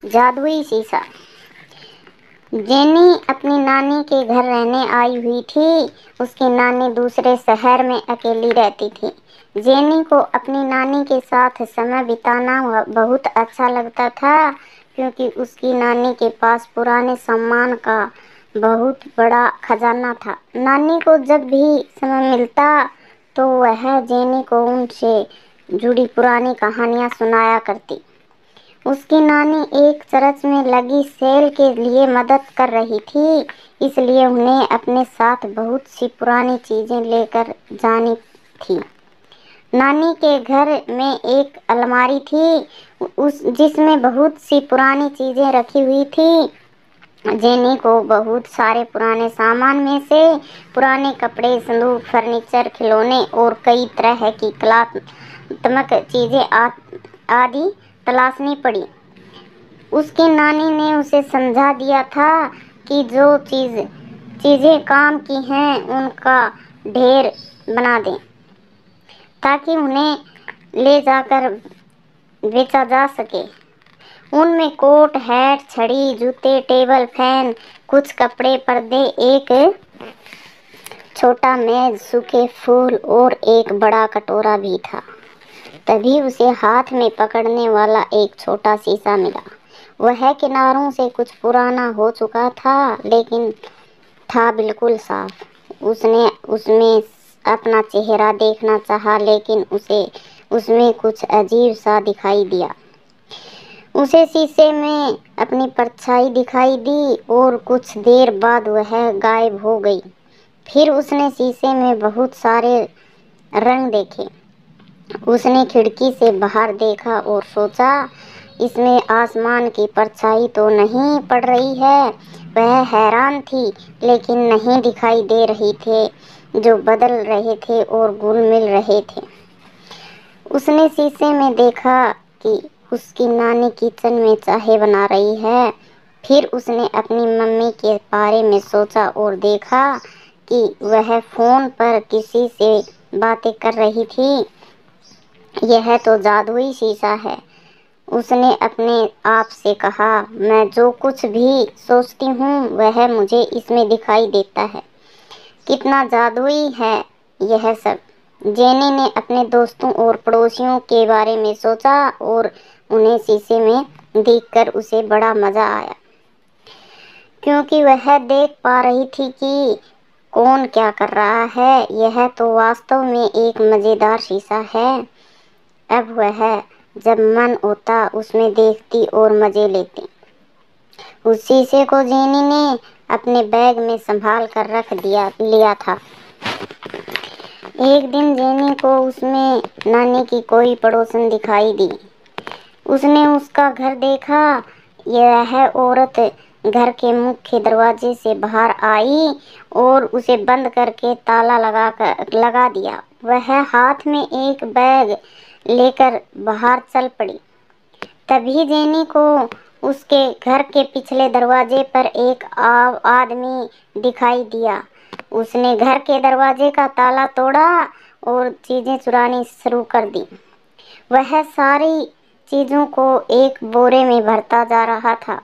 جادوئی شیشہ۔ جینی اپنی نانی کے گھر رہنے آئی ہوئی تھی۔ اس کی نانی دوسرے شہر میں اکیلی رہتی تھی۔ جینی کو اپنی نانی کے ساتھ سمے بتانا بہت اچھا لگتا تھا، کیونکہ اس کی نانی کے پاس پرانے سامان کا بہت بڑا خزانہ تھا۔ نانی کو جب بھی سمے ملتا تو وہ جینی کو ان سے جڑی پرانی کہانیاں سنایا کرتی۔ اس کی نانی ایک چرچ میں لگی سیل کے لیے مدد کر رہی تھی، اس لیے انہیں اپنے ساتھ بہت سی پرانی چیزیں لے کر جانی تھی۔ نانی کے گھر میں ایک الماری تھی جس میں بہت سی پرانی چیزیں رکھی ہوئی تھیں۔ جینی کو بہت سارے پرانے سامان میں سے پرانے کپڑے، صندوق، فرنیچر، کھلونے اور کئی طرح کی کلاسمک چیزیں آدि تلاشنی پڑی۔ اس کی نانی نے اسے سمجھا دیا تھا کہ جو چیزیں کام کی ہیں ان کا ڈھیر بنا دیں تاکہ انہیں لے جا کر بیچا جا سکے۔ ان میں کوٹ، ہیٹ، چھڑی، جوتے، ٹیبل فین، کچھ کپڑے، پردے، ایک چھوٹا میز، سوکھے پھول اور ایک بڑا کٹورا بھی تھا۔ تبھی اسے ہاتھ میں پکڑنے والا ایک چھوٹا شیشہ ملا۔ وہ کناروں سے کچھ پرانا ہو چکا تھا لیکن تھا بالکل صاف۔ اس نے اس میں اپنا چہرہ دیکھنا چاہا لیکن اسے اس میں کچھ عجیب سا دکھائی دیا۔ اسے شیشے میں اپنی پرچھائی دکھائی دی اور کچھ دیر بعد وہ غائب ہو گئی۔ پھر اس نے شیشے میں بہت سارے رنگ دیکھے۔ اس نے کھڑکی سے باہر دیکھا اور سوچا، اس میں آسمان کی پرچھائی تو نہیں پڑ رہی ہے۔ وہ حیران تھی لیکن نہیں دکھائی دے رہے تھے، جو بدل رہے تھے اور گل مل رہے تھے۔ اس نے شیشے میں دیکھا کہ اس کی نانی کچن میں چائے بنا رہی ہے۔ پھر اس نے اپنی ممی کے بارے میں سوچا اور دیکھا کہ وہ فون پر کسی سے باتیں کر رہی تھی۔ یہ تو جادوئی شیشہ ہے، اس نے اپنے آپ سے کہا۔ میں جو کچھ بھی سوچتی ہوں وہ مجھے اس میں دکھائی دیتا ہے۔ کتنا جادوئی ہے یہ سب۔ جینی نے اپنے دوستوں اور پڑوسیوں کے بارے میں سوچا اور انہیں شیشے میں دیکھ کر اسے بڑا مزہ آیا، کیونکہ وہ دیکھ پا رہی تھی کہ کون کیا کر رہا ہے۔ یہ تو واستو میں ایک مزیدار شیشہ ہے۔ اب وہ جب من ہوتا اس میں دیکھتی اور مزے لیتی۔ اس شیشے کو جینی نے اپنے بیگ میں سنبھال کر رکھ لیا تھا۔ ایک دن جینی کو اس میں نانی کی کوئی پڑوسن دکھائی دی۔ اس نے اس کا گھر دیکھا۔ یہ عورت گھر کے مکھیہ دروازے سے باہر آئی اور اسے بند کر کے تالا لگا دیا۔ وہ ہاتھ میں ایک بیگ لے کر باہر چل پڑی۔ تبھی جینی کو اس کے گھر کے پچھلے دروازے پر ایک آدمی دکھائی دیا۔ اس نے گھر کے دروازے کا تالا توڑا اور چیزیں چرانی شروع کر دیں۔ وہ ساری چیزوں کو ایک بورے میں بھرتا جا رہا تھا۔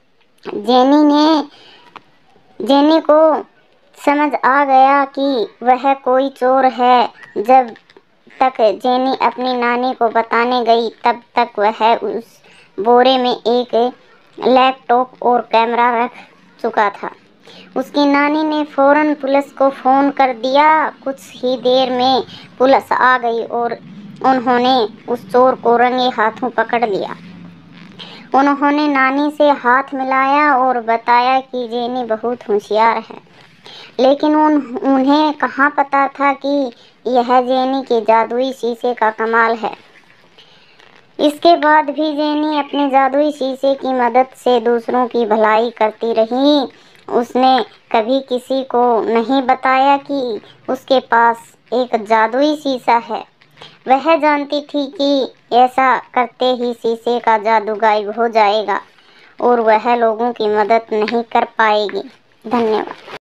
جینی کو سمجھ آ گیا کہ وہ کوئی چور ہے۔ جب تک جینی اپنی نانی کو بتانے گئی تب تک وہ اس بورے میں ایک لیپ ٹاپ اور کیمرہ رکھ چکا تھا۔ اس کی نانی نے فوراً پولیس کو فون کر دیا۔ کچھ ہی دیر میں پولیس آ گئی اور انہوں نے اس چور کو رنگے ہاتھوں پکڑ لیا۔ انہوں نے نانی سے ہاتھ ملایا اور بتایا کہ جینی بہت ہوشیار ہے، لیکن انہیں کہاں پتہ تھا کہ یہ جینی کے جادوئی شیشے کا کمال ہے۔ اس کے بعد بھی جینی اپنے جادوئی شیشے کی مدد سے دوسروں کی بھلائی کرتی رہی۔ اس نے کبھی کسی کو نہیں بتایا کہ اس کے پاس ایک جادوئی شیشہ ہے۔ وہ جانتی تھی کہ ایسا کرتے ہی شیشے کا جادو غائب ہو جائے گا اور وہ لوگوں کی مدد نہیں کر پائے گی۔ دھنیہ واد۔